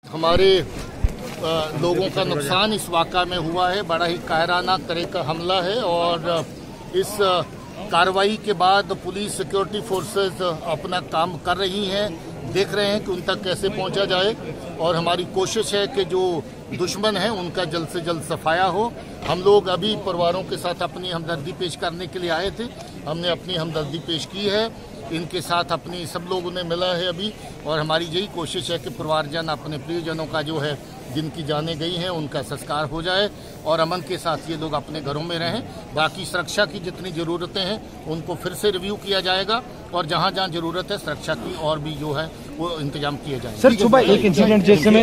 हमारे लोगों का नुकसान इस वाक़ा में हुआ है। बड़ा ही कायराना तरह का हमला है और इस कार्रवाई के बाद पुलिस सिक्योरिटी फोर्सेस अपना काम कर रही हैं, देख रहे हैं कि उन तक कैसे पहुंचा जाए और हमारी कोशिश है कि जो दुश्मन है उनका जल्द से जल्द सफाया हो। हम लोग अभी परिवारों के साथ अपनी हमदर्दी पेश करने के लिए आए थे, हमने अपनी हमदर्दी पेश की है, इनके साथ अपनी सब लोगों ने मिला है अभी और हमारी यही कोशिश है कि परिवारजन अपने प्रियजनों का जो है जिनकी जानें गई हैं उनका संस्कार हो जाए और अमन के साथ ये लोग अपने घरों में रहें। बाकी सुरक्षा की जितनी ज़रूरतें हैं उनको फिर से रिव्यू किया जाएगा और जहाँ जहाँ ज़रूरत है सुरक्षा की और भी जो है वो इंतजाम किए जाएंगे। सर सुबह एक इंसिडेंट जिस समय